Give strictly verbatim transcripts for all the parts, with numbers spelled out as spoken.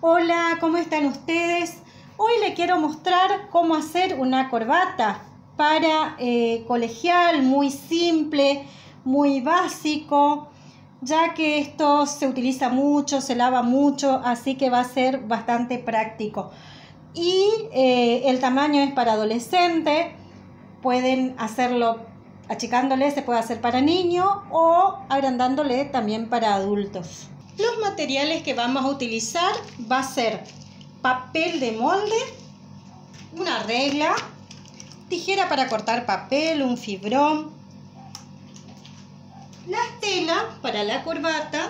Hola, ¿cómo están ustedes? Hoy les quiero mostrar cómo hacer una corbata para eh, colegial, muy simple, muy básico, ya que esto se utiliza mucho, se lava mucho, así que va a ser bastante práctico. Y eh, el tamaño es para adolescente, pueden hacerlo achicándole, se puede hacer para niños o agrandándole también para adultos. Los materiales que vamos a utilizar va a ser papel de molde, una regla, tijera para cortar papel, un fibrón, la tela para la corbata,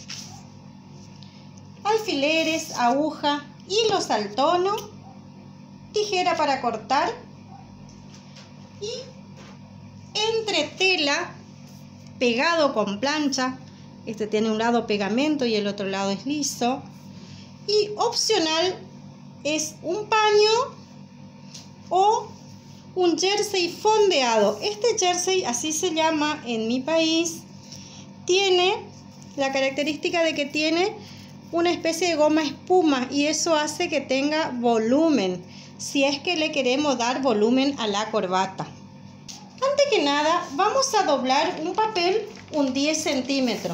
alfileres, aguja, hilos al tono, tijera para cortar y entretela pegado con plancha. Este tiene un lado pegamento y el otro lado es liso. Y opcional es un paño o un jersey fondeado. Este jersey, así se llama en mi país, tiene la característica de que tiene una especie de goma espuma y eso hace que tenga volumen, si es que le queremos dar volumen a la corbata. Antes que nada, vamos a doblar un papel un diez centímetros.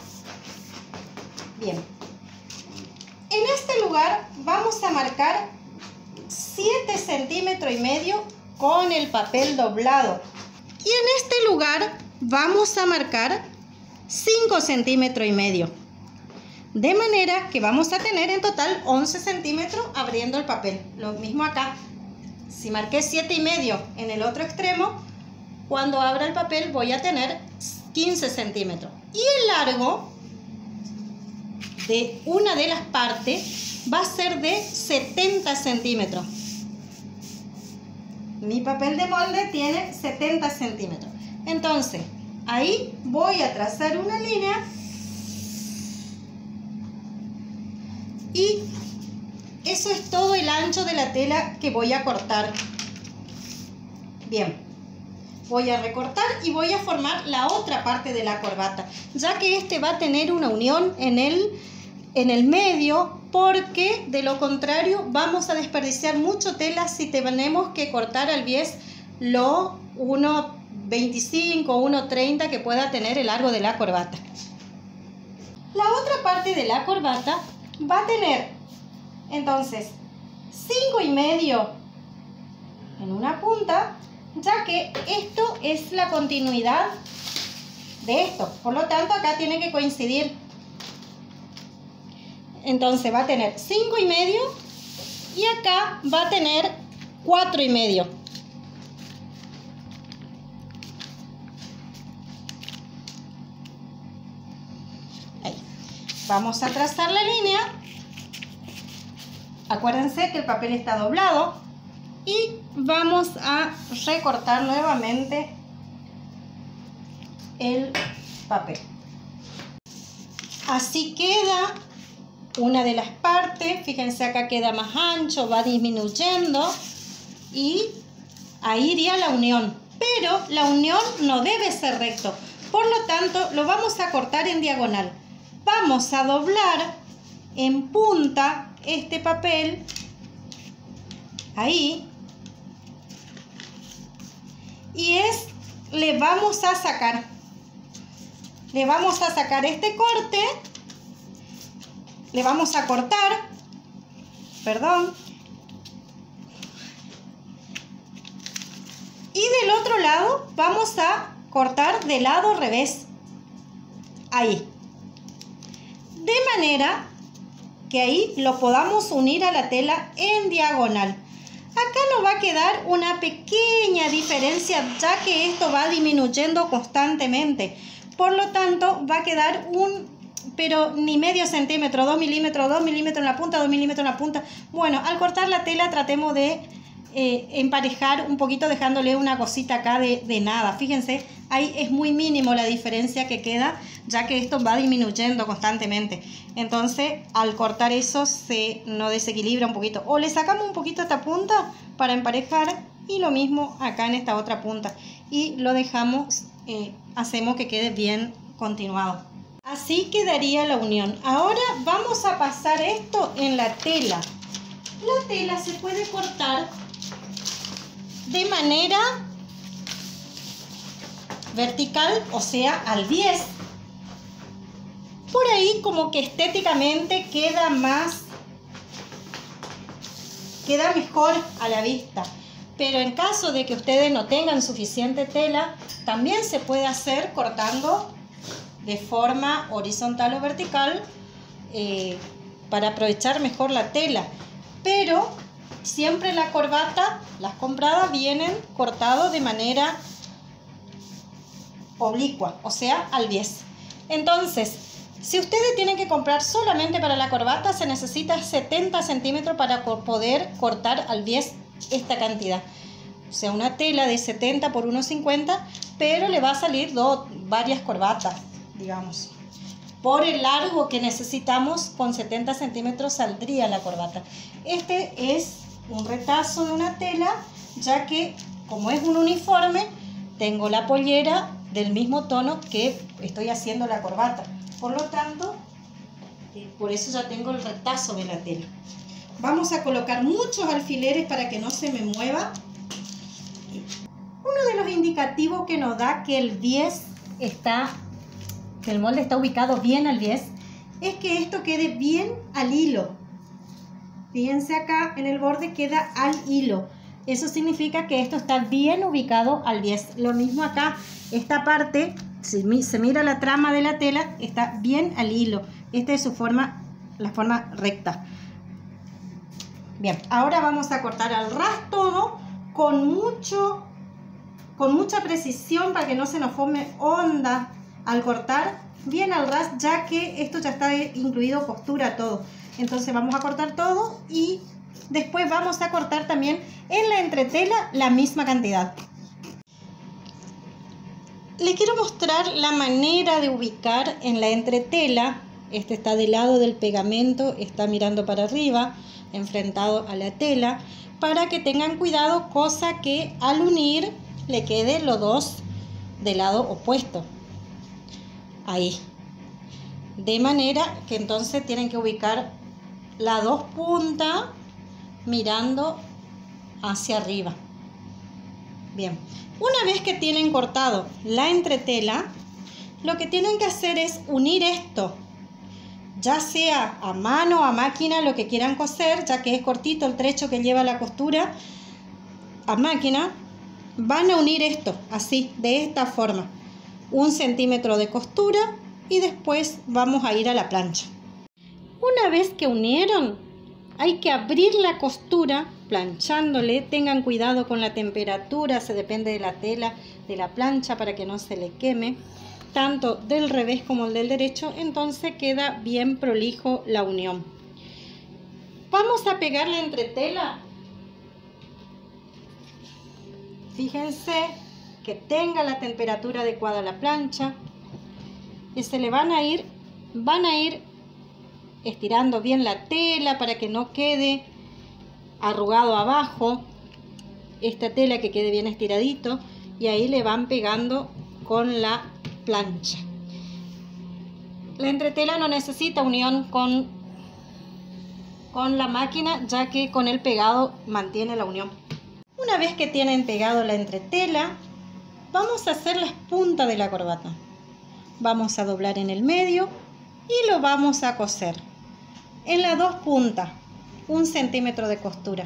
Bien. En este lugar vamos a marcar siete centímetros y medio con el papel doblado. Y en este lugar vamos a marcar cinco centímetros y medio. De manera que vamos a tener en total once centímetros abriendo el papel. Lo mismo acá. Si marqué siete y medio en el otro extremo, cuando abra el papel voy a tener quince centímetros. Y el largo de una de las partes va a ser de setenta centímetros. Mi papel de molde tiene setenta centímetros. Entonces, ahí voy a trazar una línea y eso es todo el ancho de la tela que voy a cortar. Bien. Voy a recortar y voy a formar la otra parte de la corbata, ya que este va a tener una unión en el, en el medio, porque de lo contrario vamos a desperdiciar mucho tela si tenemos que cortar al bies lo uno veinticinco, uno treinta que pueda tener el largo de la corbata. La otra parte de la corbata va a tener entonces cinco y medio en una punta, ya que esto es la continuidad de esto, por lo tanto acá tiene que coincidir. Entonces va a tener cinco y medio y acá va a tener cuatro y medio. Ahí. Vamos a trazar la línea. Acuérdense que el papel está doblado. Y vamos a recortar nuevamente el papel. Así queda una de las partes. Fíjense, acá queda más ancho, va disminuyendo y ahí iría la unión. Pero la unión no debe ser recto. Por lo tanto, lo vamos a cortar en diagonal. Vamos a doblar en punta este papel. Ahí. Y es, le vamos a sacar, le vamos a sacar este corte, le vamos a cortar, perdón, y del otro lado vamos a cortar del lado revés, ahí, de manera que ahí lo podamos unir a la tela en diagonal. Acá nos va a quedar una pequeña diferencia, ya que esto va disminuyendo constantemente. Por lo tanto, va a quedar un, pero ni medio centímetro, dos milímetros, dos milímetros en la punta, dos milímetros en la punta. Bueno, al cortar la tela tratemos de eh, emparejar un poquito, dejándole una cosita acá de, de nada. Fíjense, ahí es muy mínimo la diferencia que queda, ya que esto va disminuyendo constantemente. Entonces, al cortar eso, se nos desequilibra un poquito. O le sacamos un poquito esta punta para emparejar y lo mismo acá en esta otra punta. Y lo dejamos, eh, hacemos que quede bien continuado. Así quedaría la unión. Ahora vamos a pasar esto en la tela. La tela se puede cortar de manera vertical, o sea, al diez. Por ahí como que estéticamente queda más, queda mejor a la vista. Pero en caso de que ustedes no tengan suficiente tela, también se puede hacer cortando de forma horizontal o vertical eh, para aprovechar mejor la tela. Pero siempre la corbata, las compradas vienen cortadas de manera oblicua, o sea, al diez. Entonces, si ustedes tienen que comprar solamente para la corbata, se necesita setenta centímetros para poder cortar al diez esta cantidad. O sea, una tela de setenta por uno cincuenta, pero le va a salir dos, varias corbatas, digamos. Por el largo que necesitamos, con setenta centímetros saldría la corbata. Este es un retazo de una tela, ya que como es un uniforme, tengo la pollera del mismo tono que estoy haciendo la corbata. Por lo tanto, por eso ya tengo el retazo de la tela. Vamos a colocar muchos alfileres para que no se me mueva. Uno de los indicativos que nos da que el diez está, que el molde está ubicado bien al diez, es que esto quede bien al hilo. Fíjense acá en el borde queda al hilo. Eso significa que esto está bien ubicado al diez. Lo mismo acá, esta parte, si se mira la trama de la tela, está bien al hilo. Esta es su forma, la forma recta. Bien, ahora vamos a cortar al ras todo con mucho, con mucha precisión para que no se nos forme onda al cortar. Bien al ras, ya que esto ya está incluido costura todo. Entonces vamos a cortar todo y después vamos a cortar también en la entretela la misma cantidad. Les quiero mostrar la manera de ubicar en la entretela. Este está del lado del pegamento, está mirando para arriba, enfrentado a la tela, para que tengan cuidado, cosa que al unir le quede los dos del lado opuesto. Ahí. De manera que entonces tienen que ubicar las dos puntas mirando hacia arriba. Bien, una vez que tienen cortado la entretela, lo que tienen que hacer es unir esto, ya sea a mano o a máquina, lo que quieran coser, ya que es cortito el trecho que lleva la costura a máquina. Van a unir esto así, de esta forma, un centímetro de costura, y después vamos a ir a la plancha. Una vez que unieron, hay que abrir la costura planchándole. Tengan cuidado con la temperatura, se depende de la tela de la plancha para que no se le queme, tanto del revés como el del derecho. Entonces queda bien prolijo la unión. Vamos a pegar la entretela. Fíjense que tenga la temperatura adecuada a la plancha, y se le van a ir, van a ir estirando bien la tela para que no quede arrugado abajo, esta tela que quede bien estiradito, y ahí le van pegando con la plancha. La entretela no necesita unión con, con la máquina, ya que con el pegado mantiene la unión. Una vez que tienen pegado la entretela, vamos a hacer las puntas de la corbata. Vamos a doblar en el medio y lo vamos a coser. En las dos puntas, un centímetro de costura,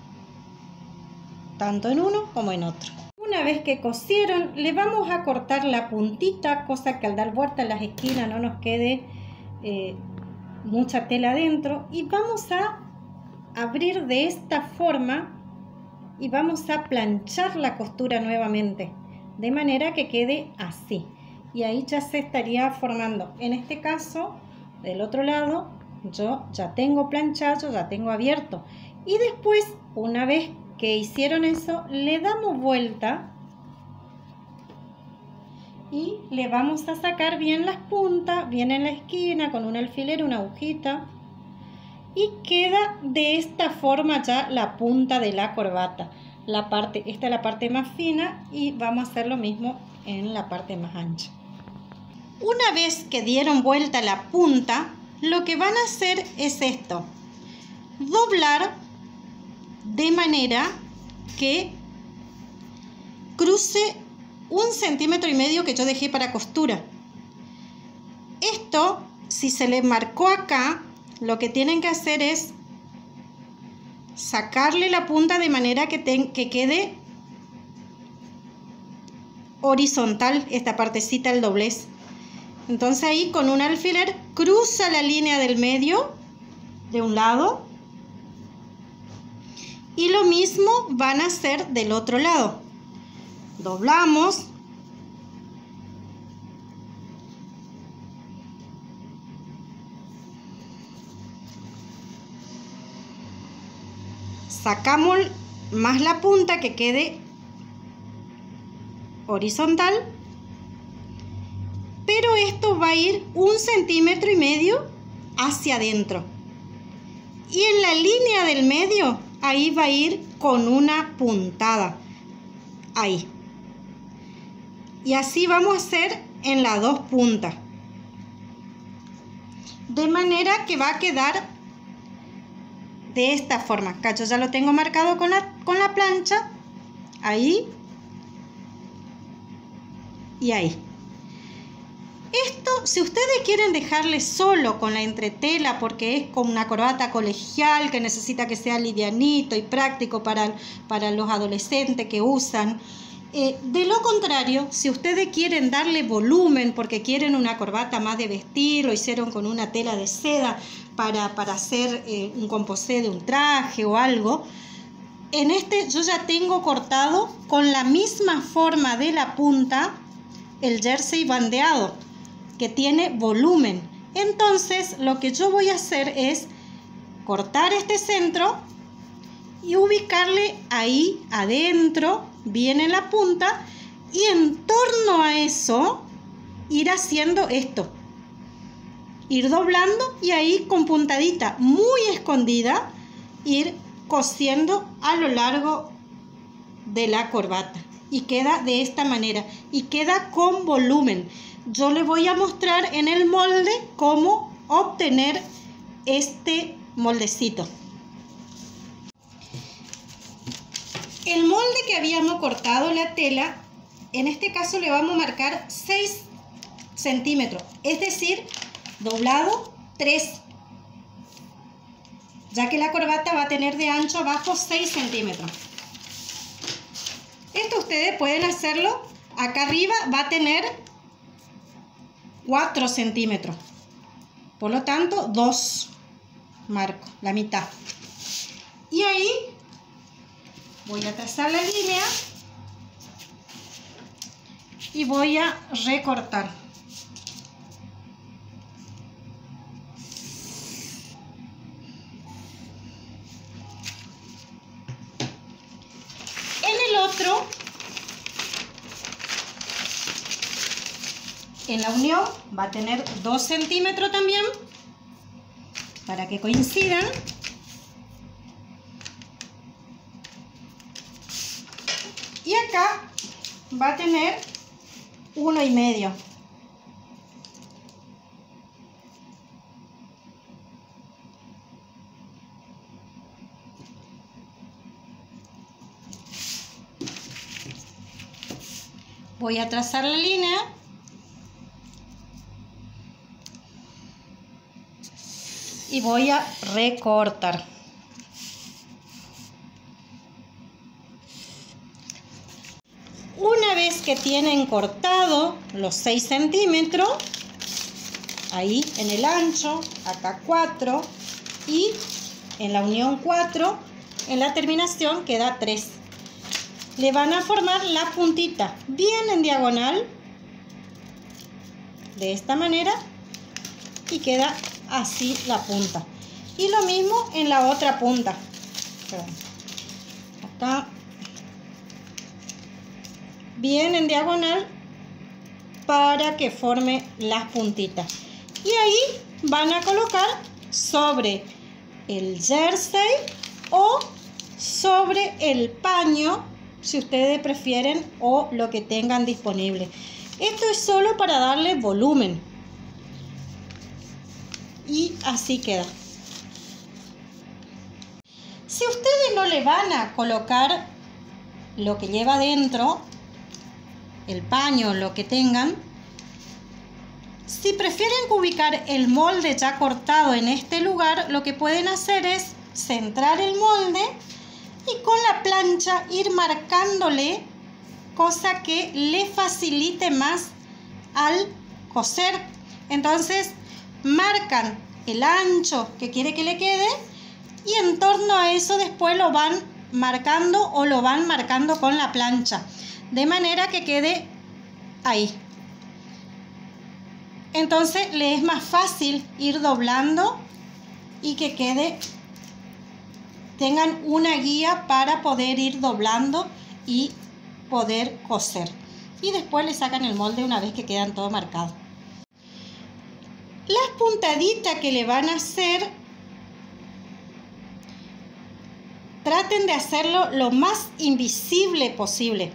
tanto en uno como en otro. Una vez que cosieron, le vamos a cortar la puntita, cosa que al dar vuelta en las esquinas no nos quede eh, mucha tela adentro, y vamos a abrir de esta forma y vamos a planchar la costura nuevamente, de manera que quede así, y ahí ya se estaría formando. En este caso, del otro lado, yo ya tengo planchado, ya tengo abierto, y después, una vez que hicieron eso, le damos vuelta y le vamos a sacar bien las puntas, bien en la esquina, con un alfiler, una agujita, y queda de esta forma ya la punta de la corbata. La parte, esta es la parte más fina, y vamos a hacer lo mismo en la parte más ancha. Una vez que dieron vuelta la punta, lo que van a hacer es esto: doblar de manera que cruce un centímetro y medio que yo dejé para costura. Esto, si se le marcó acá, lo que tienen que hacer es sacarle la punta de manera que, te, que quede horizontal esta partecita del doblez. Entonces ahí con un alfiler cruza la línea del medio de un lado y lo mismo van a hacer del otro lado. Doblamos, sacamos más la punta que quede horizontal, pero esto va a ir un centímetro y medio hacia adentro y en la línea del medio ahí va a ir con una puntada ahí, y así vamos a hacer en las dos puntas, de manera que va a quedar de esta forma. Acá yo ya lo tengo marcado con la, con la plancha, ahí y ahí. Esto, si ustedes quieren dejarle solo con la entretela, porque es como una corbata colegial que necesita que sea livianito y práctico para, para los adolescentes que usan. Eh, de lo contrario, si ustedes quieren darle volumen porque quieren una corbata más de vestir, lo hicieron con una tela de seda para, para hacer eh, un composé de un traje o algo, en este yo ya tengo cortado con la misma forma de la punta el jersey bandeado, que tiene volumen. Entonces lo que yo voy a hacer es cortar este centro y ubicarle ahí adentro, bien en la punta, y en torno a eso ir haciendo esto, ir doblando y ahí con puntadita muy escondida ir cosiendo a lo largo de la corbata, y queda de esta manera y queda con volumen. Yo les voy a mostrar en el molde cómo obtener este moldecito. El molde que habíamos cortado la tela, en este caso le vamos a marcar seis centímetros, es decir, doblado tres, ya que la corbata va a tener de ancho abajo seis centímetros. Esto ustedes pueden hacerlo, acá arriba va a tener cuatro centímetros, por lo tanto dos marco, la mitad, y ahí voy a trazar la línea y voy a recortar. En el otro, en la unión, va a tener dos centímetros también, para que coincidan. Y acá va a tener uno y medio. Voy a trazar la línea y voy a recortar. Una vez que tienen cortado los seis centímetros, ahí en el ancho, acá cuatro, y en la unión cuatro, en la terminación queda tres. Le van a formar la puntita bien en diagonal, de esta manera, y queda así la punta. Y lo mismo en la otra punta. Acá bien en diagonal para que forme las puntitas, y ahí van a colocar sobre el jersey o sobre el paño, si ustedes prefieren, o lo que tengan disponible. Esto es solo para darle volumen. Y así queda. Si ustedes no le van a colocar lo que lleva dentro, el paño, lo que tengan, si prefieren ubicar el molde ya cortado en este lugar, lo que pueden hacer es centrar el molde y con la plancha ir marcándole, cosa que le facilite más al coser. Entonces marcan el ancho que quiere que le quede y en torno a eso después lo van marcando o lo van marcando con la plancha, de manera que quede ahí. Entonces le es más fácil ir doblando y que quede, tengan una guía para poder ir doblando y poder coser. Y después le sacan el molde una vez que quedan todo marcado. Las puntaditas que le van a hacer, traten de hacerlo lo más invisible posible.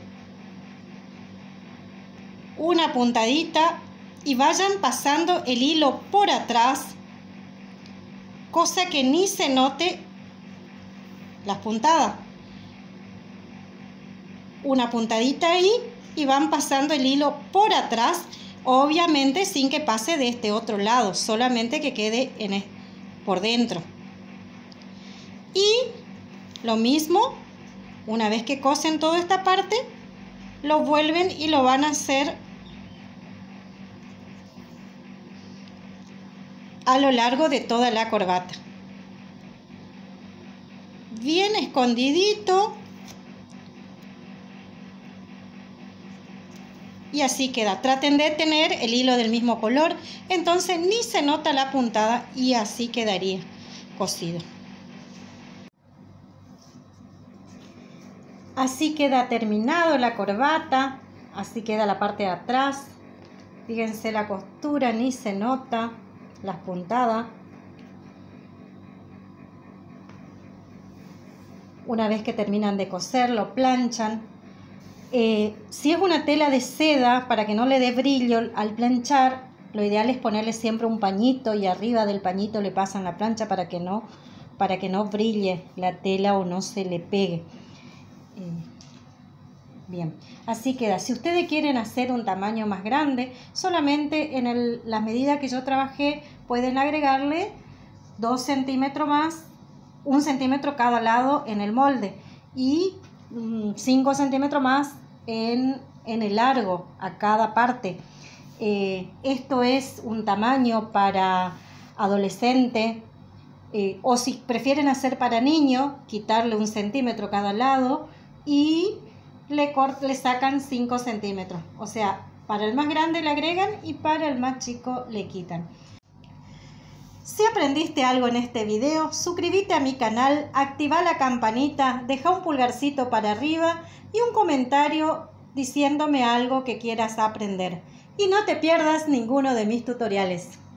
Una puntadita y vayan pasando el hilo por atrás, cosa que ni se note las puntadas. Una puntadita ahí y van pasando el hilo por atrás, obviamente sin que pase de este otro lado, solamente que quede en el, por dentro. Y lo mismo, una vez que cosen toda esta parte, lo vuelven y lo van a hacer a lo largo de toda la corbata. Bien escondidito. Y así queda. Traten de tener el hilo del mismo color, entonces ni se nota la puntada y así quedaría cosido. Así queda terminado la corbata, así queda la parte de atrás. Fíjense la costura, ni se nota las puntadas. Una vez que terminan de coser, lo planchan. Eh, si es una tela de seda, para que no le dé brillo al planchar, lo ideal es ponerle siempre un pañito y arriba del pañito le pasan la plancha para que no, para que no brille la tela o no se le pegue. Eh, bien, así queda. Si ustedes quieren hacer un tamaño más grande, solamente en el, la medida que yo trabajé pueden agregarle dos centímetros más, un centímetro cada lado en el molde y cinco centímetros más en, en el largo a cada parte. Eh, esto es un tamaño para adolescente, eh, o si prefieren hacer para niño, quitarle un centímetro cada lado y le, le sacan cinco centímetros. O sea, para el más grande le agregan y para el más chico le quitan. Si aprendiste algo en este video, suscríbete a mi canal, activa la campanita, deja un pulgarcito para arriba y un comentario diciéndome algo que quieras aprender. Y no te pierdas ninguno de mis tutoriales.